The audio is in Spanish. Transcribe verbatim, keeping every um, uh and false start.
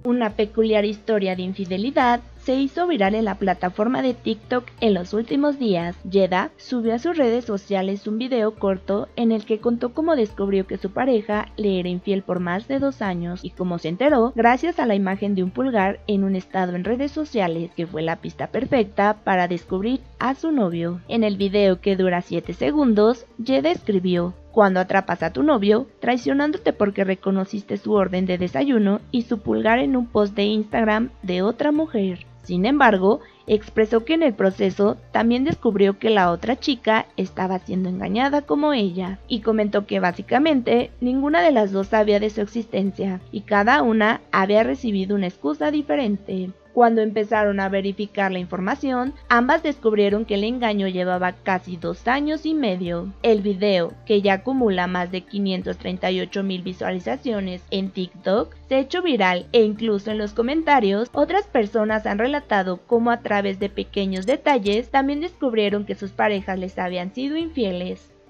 Una peculiar historia de infidelidad se hizo viral en la plataforma de TikTok en los últimos días. Yeda subió a sus redes sociales un video corto en el que contó cómo descubrió que su pareja le era infiel por más de dos años y cómo se enteró gracias a la imagen de un pulgar en un estado en redes sociales que fue la pista perfecta para descubrir a su novio. En el video, que dura siete segundos, Yeda escribió: "Cuando atrapas a tu novio, traicionándote porque reconociste su orden de desayuno y su pulgar en un post de Instagram de otra mujer". Sin embargo, expresó que en el proceso también descubrió que la otra chica estaba siendo engañada como ella, y comentó que básicamente ninguna de las dos sabía de su existencia y cada una había recibido una excusa diferente. Cuando empezaron a verificar la información, ambas descubrieron que el engaño llevaba casi dos años y medio. El video, que ya acumula más de quinientas treinta y ocho mil visualizaciones en TikTok, se ha hecho viral e incluso en los comentarios otras personas han relatado cómo a través de pequeños detalles también descubrieron que sus parejas les habían sido infieles.